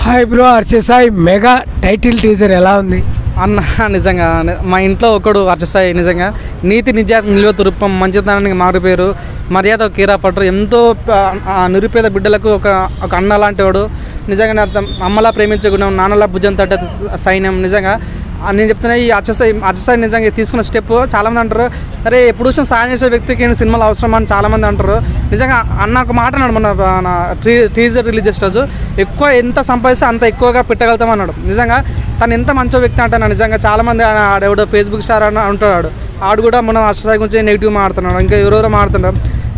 Hi bro, అర్చసాయి mega title teaser ఎలా ఉంది అన్న? నిజంగా మా ఇంట్లో ఒకడు అర్చసాయి నిజంగా నీతి నిజాతి నిలువెత్తు రూపం, మంచితనానికి మారిపోయారు, మర్యాద కీరా పట్టరు, ఎంతో నిరుపేద బిడ్డలకు ఒక అన్న లాంటి వాడు. నిజంగా అమ్మలా ప్రేమించే గుణం, నాన్నలా భుజం తట్టే సైన్యం. నిజంగా నేను చెప్తున్నా, ఈ అర్చసాయి నిజంగా తీసుకున్న స్టెప్ చాలామంది అంటారు, అరే ఎప్పుడు చూసిన సాయం చేసే వ్యక్తికి సినిమాలు అవసరం అని చాలామంది అంటారు. నిజంగా అన్న ఒక మాట అన్నాడు మన టీజర్ రిలీజ్ చేసే రోజు, ఎక్కువ ఎంత సంపాదిస్తే అంత ఎక్కువగా పెట్టగలుగుతాం అన్నాడు. నిజంగా తను ఎంత మంచో వ్యక్తి అంటాను. నిజంగా చాలామంది ఆడెవడో ఫేస్బుక్ స్టార్ అని అంటున్నాడు, ఆడు కూడా మనం అర్చసాయి గురించి నెగిటివ్ మాడుతున్నాడు, ఇంకా ఎవరెవరో మాడుతున్నాడు.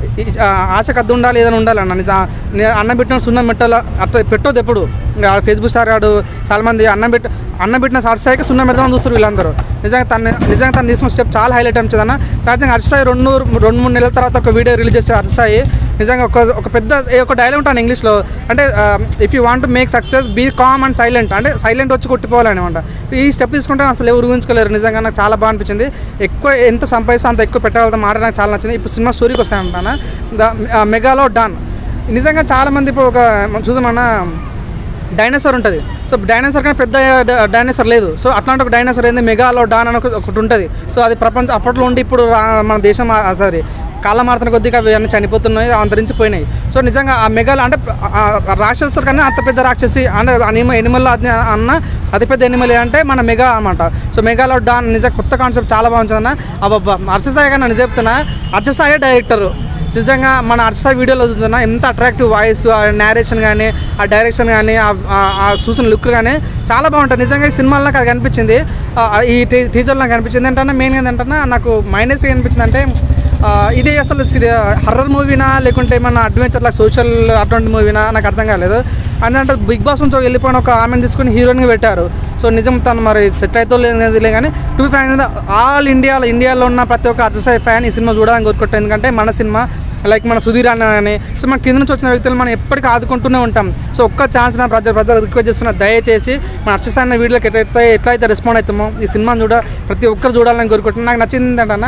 ఆశకు అద్దు ఉండాలి, ఏదైనా ఉండాలి అన్న. అన్నం పెట్టిన సున్నం పెట్టాల అట్లా పెట్టొద్దు ఎప్పుడు. ఫేస్బుక్ స్టార్ ఆడు చాలామంది అన్నం పెట్టిన అర్చసాయికి సున్నం పెడతామని చూస్తారు వీళ్ళందరూ. నిజంగా తను తీసుకున్న స్టెప్ చాలా హైలైట్ అనిపించింది అన్న. సహజంగా అర్చసాయి 2-3 నెలల తర్వాత ఒక వీడియో రిలీజ్ చేసే అర్చసాయి నిజంగా ఒక పెద్ద ఒక డైలాగ్ ఉంటాను ఇంగ్లీష్లో, అంటే if you want to make success be calm and silent, అంటే సైలెంట్ వచ్చి కొట్టిపోవాలన్నమాట. ఈ స్టెప్ తీసుకుంటే అసలు ఎవరు ఊహించుకోలేరు. నిజంగా నాకు చాలా బాగా అనిపించింది. ఎక్కువ ఎంత సంపాదిస్తే అంత ఎక్కువ పెట్టగలుగుతా మాట నాకు చాలా నచ్చింది. ఇప్పుడు సినిమా స్టోరీకి వస్తాయంటాను, మెగాలో డాన్. నిజంగా చాలామంది ఇప్పుడు ఒక చూద్దామన్నా డైనోసార్ ఉంటుంది. సో డైనోసార్ కానీ పెద్ద డైనోసార్ లేదు. సో అట్లాంటి ఒక డైనోసార్ ఏంది మెగాలో డాన్ అని ఒకటి ఉంటుంది. సో అది ప్రపంచం అప్పట్లో ఉండి ఇప్పుడు మన దేశం కాలం మారుతున్న కొద్దిగా అవి అన్నీ చనిపోతున్నాయి, అంతరించిపోయినాయి. సో నిజంగా ఆ మెగాలో అంటే రాక్షసులు కానీ అంత పెద్ద రాక్షసి అంటే ఎనిమల్ అన్న అతిపెద్ద ఎనిమల్ అంటే మన మెగా అనమాట. సో మెగాలో డాన్ నిజంగా కొత్త కాన్సెప్ట్ చాలా బాగుంటుందన్న. అబ్బా అర్చసాయి కానీ నేను చెప్తున్నా, అర్చసాయి డైరెక్టరు. నిజంగా మన అర్చసాయి వీడియోలో చూస్తున్నా ఎంత అట్రాక్టివ్ వాయిస్, ఆ నేరేషన్ కానీ, ఆ డైరెక్షన్ కానీ, ఆ చూసిన లుక్ కానీ చాలా బాగుంటుంది. నిజంగా ఈ సినిమాలో నాకు అది కనిపించింది, ఈ టీజర్లో నాకు కనిపించింది. ఏంటన్నా మెయిన్ ఏంటంటే నాకు మైనస్ ఏమనిపించింది అంటే, ఇది అసలు హర్రర్ మూవీనా లేకుంటే ఏమన్నా అడ్వెంచర్ లాగా సోషల్ అటువంటి మూవీనా నాకు అర్థం కాలేదు. అంటే బిగ్ బాస్ నుంచి వెళ్ళిపోయిన ఒక ఆమెను తీసుకుని హీరోయిన్గా పెట్టారు. సో నిజం తను మరి సెట్ అవుతో లేదులే కానీ టూ ఫ్యాన్ ఆల్ ఇండియాలో ఉన్న ప్రతి ఒక్క అర్చసాయి ఫ్యాన్ ఈ సినిమా చూడాలని కోరుకుంటాం. ఎందుకంటే మన సినిమా లైక్ మన సుధీర్ అన్న అని, సో మన కింద నుంచి వచ్చిన వ్యక్తులు మనం ఎప్పటికీ ఆదుకుంటూనే ఉంటాం. సో ఒక్క ఛాన్స్ నా ప్రజలు రిక్వెస్ట్ చేస్తున్నా, దయచేసి మన అర్చసాయి అన్న వీడియోకి ఎట్లయితే రెస్పాండ్ అవుతామో ఈ సినిమాని ప్రతి ఒక్కరు చూడాలని కోరుకుంటున్నాను. నాకు నచ్చింది ఏంటన్నా,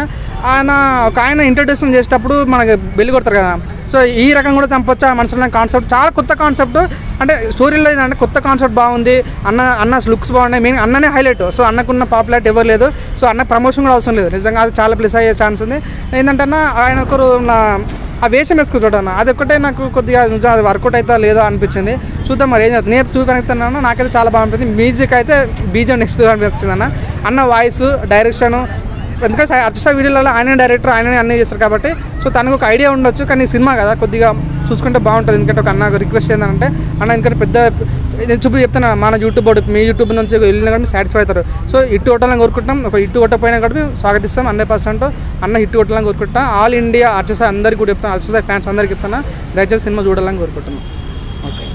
ఆయన ఇంట్రడ్యూషన్ చేసేటప్పుడు మనకి బెల్లి కొడతారు కదా. సో ఈ రకం కూడా చంపొచ్చా మనసులో కాన్సెప్ట్ చాలా కొత్త కాన్సెప్ట్. అంటే స్టోరీలో ఏంటంటే కొత్త కాన్సెప్ట్ బాగుంది, అన్న లుక్స్ బాగున్నాయి, మెయిన్ అన్ననే హైలైట్. సో అన్నకున్న పాపులారిటీ ఎవరు లేదు. సో అన్న ప్రమోషన్ కూడా అవసరం లేదు. నిజంగా అది చాలా ప్లస్ అయ్యే ఛాన్స్ ఉంది. ఏంటంటే ఆయన ఒకరు ఆ వేషం వేసుకుంటాడు, అది ఒక్కటే నాకు కొద్దిగా అది వర్కౌట్ అవుతా లేదో అనిపించింది. చూద్దాం మరి ఏం చేస్తాను. నేను చూపెడుతున్నాను, నాకైతే చాలా బాగా అనిపించింది. మ్యూజిక్ అయితే బీజం నెక్స్ట్ అనిపించింది అన్న వాయిస్, డైరెక్షను. ఎందుకంటే అర్చసాయి వీడియోలలో ఆయన డైరెక్టర్, ఆయననే అన్నీ చేస్తారు కాబట్టి సో తనకు ఒక ఐడియా ఉండొచ్చు. కానీ సినిమా కదా కొద్దిగా చూసుకుంటే బాగుంటుంది. ఎందుకంటే ఒక అన్న రిక్వెస్ట్ ఏంటంటే, అన్న ఎందుకంటే పెద్ద నేను చెప్తాను, మన యూట్యూబ్ మీ యూట్యూబ్ నుంచి వెళ్ళినా కానీ సాటిస్ఫై అవుతారు. సో హిట్ కొట్టాలని కోరుకుంటాం. ఒక హిట్ కొట్టపోయినా కూడా మేము స్వాగతిస్తాం 100%. అన్న హిట్ కొట్టాలని కోరుకుంటాం. ఆల్ ఇండియా అర్చసాయి అందరికీ కూడా చెప్తాను, అర్చసాయి ఫ్యాన్స్ అందరికీ చెప్తాను, దయచేసి సినిమా చూడాలని కోరుకుంటున్నాం. ఓకే.